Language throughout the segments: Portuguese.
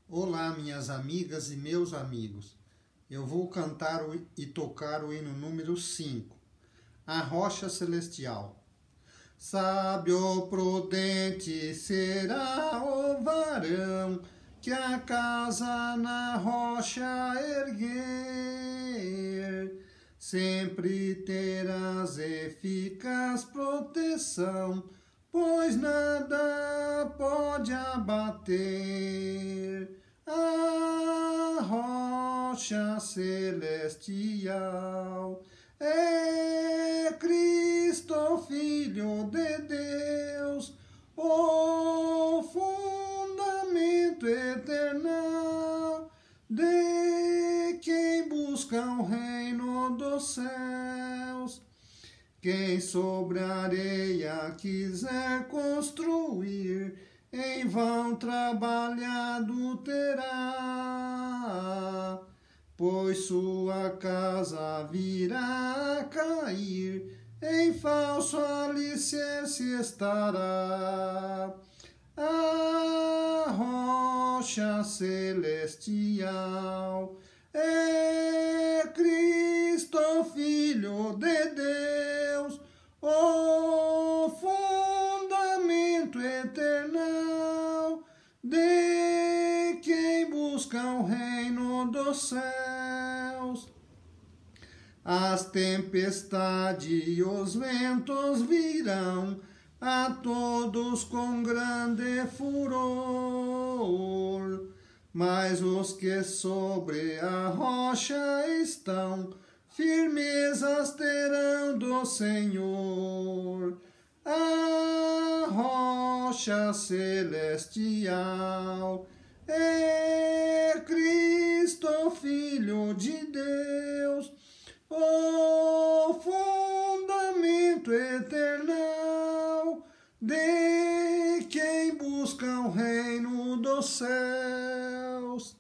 Olá, minhas amigas e meus amigos. Eu vou cantar e tocar o hino número 5, A Rocha Celestial. Sábio prudente será o varão que a casa na rocha erguer. Sempre terás eficaz proteção, pois nada pode abater a rocha celestial. É Cristo, Filho de Deus, o fundamento eterno de quem busca o reino dos céus. Quem sobre a areia quiser construir, em vão trabalhado terá, pois sua casa virá a cair, em falso alicerce estará. A rocha celestial é Cristo, Filho de Deus, o fundamento eterno de quem busca o reino dos céus. As tempestades e os ventos virão a todos com grande furor, mas os que sobre a rocha estão, firmezas terão do Senhor. A rocha celestial é Cristo, Filho de Deus, o fundamento eterno de quem busca o reino dos céus.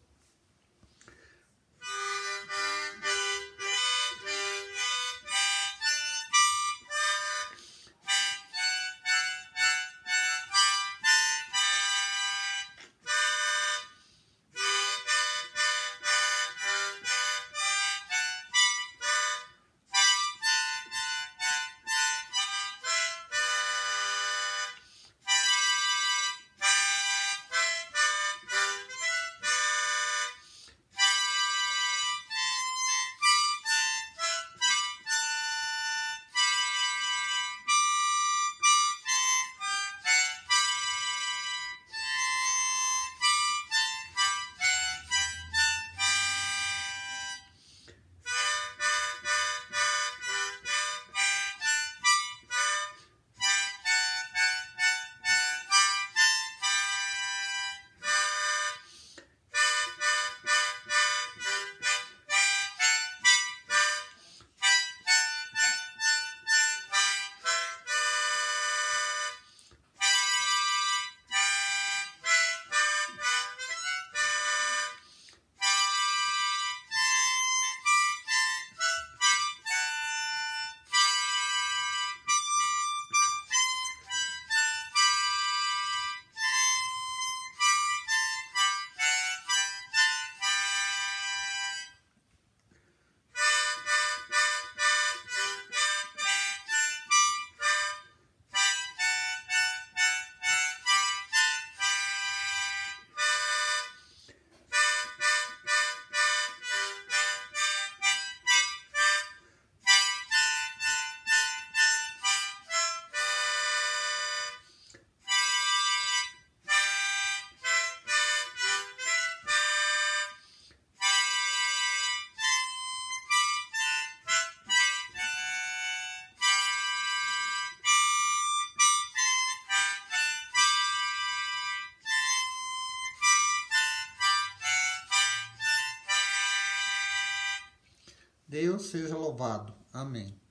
Deus seja louvado. Amém.